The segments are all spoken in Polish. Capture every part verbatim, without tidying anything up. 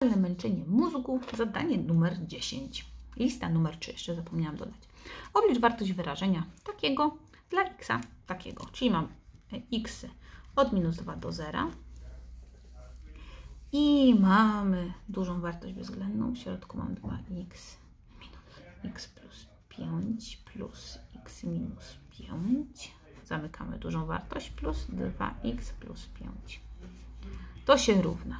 Męczenie mózgu, zadanie numer dziesięć. Lista numer trzy, jeszcze zapomniałam dodać. Oblicz wartość wyrażenia takiego dla x takiego. Czyli mam x od minus dwa do zera. I mamy dużą wartość bezwzględną. W środku mam dwa x minus x plus pięć plus x minus pięć. Zamykamy dużą wartość plus dwa x plus pięć. To się równa.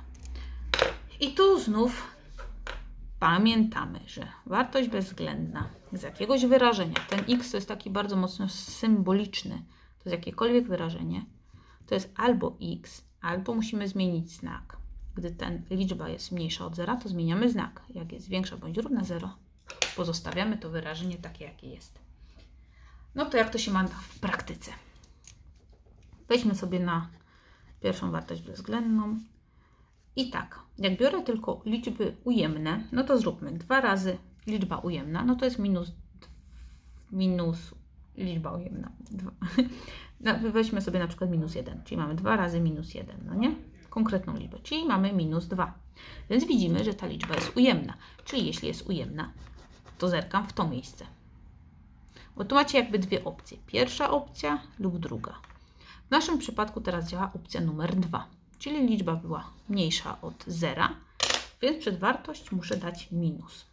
I tu znów pamiętamy, że wartość bezwzględna z jakiegoś wyrażenia, ten x to jest taki bardzo mocno symboliczny, to jest jakiekolwiek wyrażenie, to jest albo x, albo musimy zmienić znak. Gdy ten liczba jest mniejsza od zera, to zmieniamy znak. Jak jest większa bądź równa zero, pozostawiamy to wyrażenie takie, jakie jest. No to jak to się ma w praktyce? Weźmy sobie na pierwszą wartość bezwzględną. I tak, jak biorę tylko liczby ujemne, no to zróbmy dwa razy liczba ujemna, no to jest minus, minus liczba ujemna. No, weźmy sobie na przykład minus jeden, czyli mamy dwa razy minus jeden, no nie? Konkretną liczbę, czyli mamy minus dwa. Więc widzimy, że ta liczba jest ujemna, czyli jeśli jest ujemna, to zerkam w to miejsce. Bo tu macie jakby dwie opcje, pierwsza opcja lub druga. W naszym przypadku teraz działa opcja numer dwa. Czyli liczba była mniejsza od zera, więc przed wartość muszę dać minus.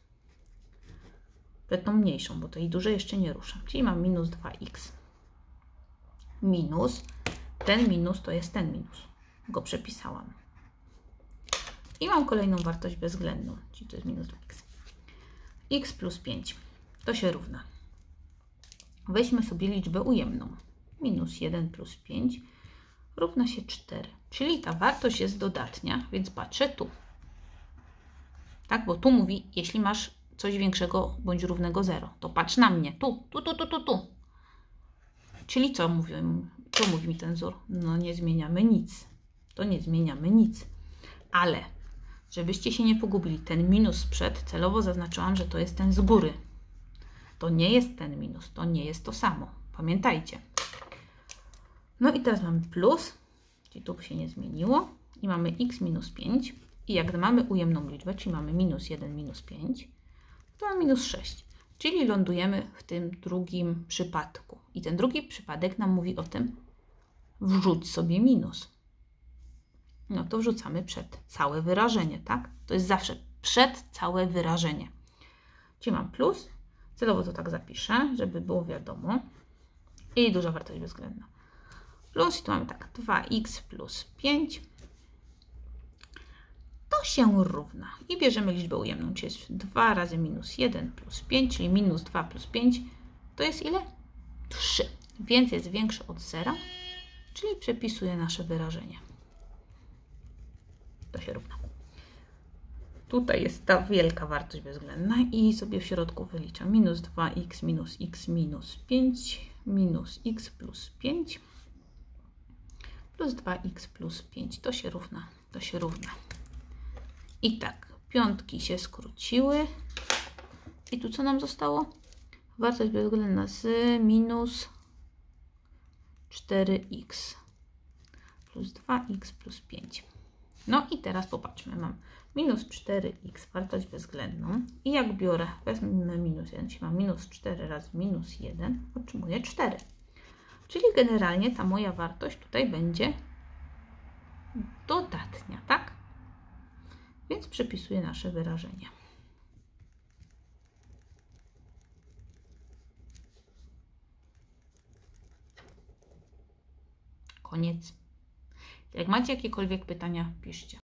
Przed tą mniejszą, bo to i duże jeszcze nie ruszam. Czyli mam minus dwa x. Minus, ten minus to jest ten minus. Go przepisałam. I mam kolejną wartość bezwzględną, czyli to jest minus dwa x. X plus pięć. To się równa. Weźmy sobie liczbę ujemną. Minus jeden plus pięć równa się cztery. Czyli ta wartość jest dodatnia, więc patrzę tu. Tak, bo tu mówi, jeśli masz coś większego bądź równego zero, to patrz na mnie. Tu, tu, tu, tu, tu, tu. Czyli co mówi, co mówi mi ten wzór? No nie zmieniamy nic. To nie zmieniamy nic. Ale, żebyście się nie pogubili, ten minus przed, celowo zaznaczyłam, że to jest ten z góry. To nie jest ten minus, to nie jest to samo. Pamiętajcie. No i teraz mamy plus, czyli tu się nie zmieniło. I mamy x minus pięć. I jak mamy ujemną liczbę, czyli mamy minus jeden, minus pięć, to mamy minus sześć. Czyli lądujemy w tym drugim przypadku. I ten drugi przypadek nam mówi o tym, wrzuć sobie minus. No to wrzucamy przed całe wyrażenie, tak? To jest zawsze przed całe wyrażenie. Czyli mam plus. Celowo to tak zapiszę, żeby było wiadomo. I duża wartość bezwzględna. Plus i tu mamy tak, dwa x plus pięć. To się równa. I bierzemy liczbę ujemną, czyli jest dwa razy minus jeden plus pięć, czyli minus dwa plus pięć. To jest ile? trzy. Więc jest większe od zera, czyli przepisuję nasze wyrażenie. To się równa. Tutaj jest ta wielka wartość bezwzględna i sobie w środku wyliczam. Minus dwa x minus x minus pięć minus x plus pięć plus dwa x plus pięć. To się równa. To się równa. I tak, piątki się skróciły. I tu co nam zostało? Wartość bezwzględna z minus cztery x plus dwa x plus pięć. No i teraz popatrzmy, mam minus cztery x, wartość bezwzględną. I jak biorę, wezmę minus jeden, czyli mam minus cztery razy minus jeden, otrzymuję cztery. Czyli generalnie ta moja wartość tutaj będzie dodatnia, tak? Więc przepisuję nasze wyrażenie. Koniec. Jak macie jakiekolwiek pytania, piszcie.